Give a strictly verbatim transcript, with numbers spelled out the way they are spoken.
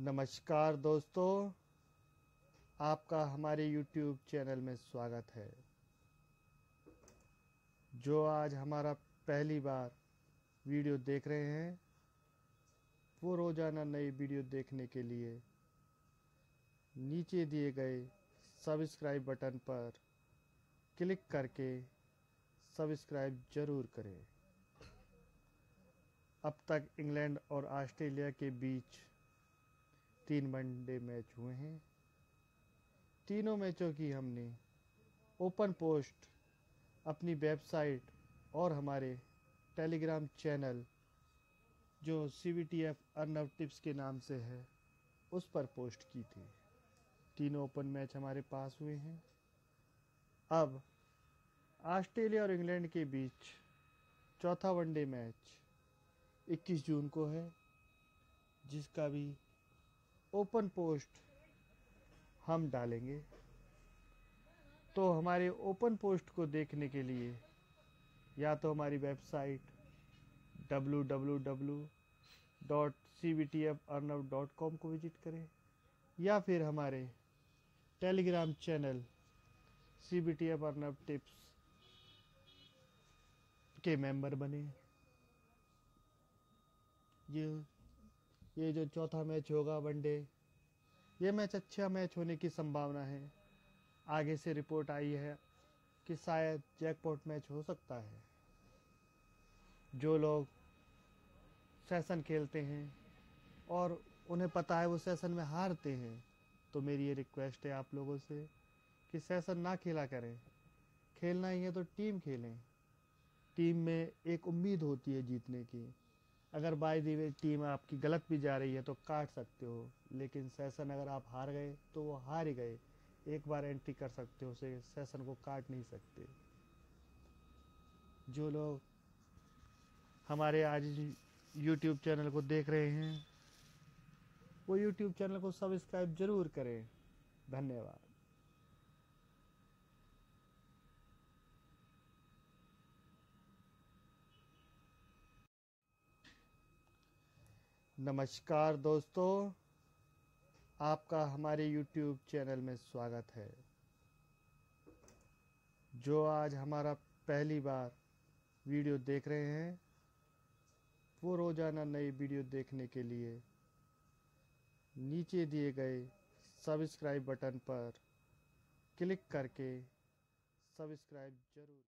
नमस्कार दोस्तों, आपका हमारे यूट्यूब चैनल में स्वागत है। जो आज हमारा पहली बार वीडियो देख रहे हैं, वो रोज़ाना नई वीडियो देखने के लिए नीचे दिए गए सब्सक्राइब बटन पर क्लिक करके सब्सक्राइब ज़रूर करें। अब तक इंग्लैंड और ऑस्ट्रेलिया के बीच तीन वनडे मैच हुए हैं। तीनों मैचों की हमने ओपन पोस्ट अपनी वेबसाइट और हमारे टेलीग्राम चैनल जो C B T F Arnav tips के नाम से है उस पर पोस्ट की थी। तीनों ओपन मैच हमारे पास हुए हैं। अब ऑस्ट्रेलिया और इंग्लैंड के बीच चौथा वनडे मैच इक्कीस जून को है, जिसका भी ओपन पोस्ट हम डालेंगे। तो हमारे ओपन पोस्ट को देखने के लिए या तो हमारी website W W W dot C B T F Arnav dot com को विजिट करें या फिर हमारे Telegram channel C B T F Arnav tips के मेंबर बने। ये ये जो चौथा मैच होगा वनडे, ये मैच अच्छा मैच होने की संभावना है। आगे से रिपोर्ट आई है कि शायद जैकपॉट मैच हो सकता है। जो लोग सेशन खेलते हैं और उन्हें पता है वो सेशन में हारते हैं, तो मेरी ये रिक्वेस्ट है आप लोगों से कि सेशन ना खेला करें। खेलना ही है तो टीम खेलें। टीम में एक उम्मीद होती है जीतने की। अगर बाय द वे टीम आपकी गलत भी जा रही है तो काट सकते हो, लेकिन सेशन अगर आप हार गए तो वो हार ही गए। एक बार एंट्री कर सकते हो, उसे सेशन को काट नहीं सकते। जो लोग हमारे आज यूट्यूब चैनल को देख रहे हैं, वो यूट्यूब चैनल को सब्सक्राइब जरूर करें। धन्यवाद। नमस्कार दोस्तों, आपका हमारे यूट्यूब चैनल में स्वागत है। जो आज हमारा पहली बार वीडियो देख रहे हैं, वो रोज़ाना नई वीडियो देखने के लिए नीचे दिए गए सब्सक्राइब बटन पर क्लिक करके सब्सक्राइब जरूर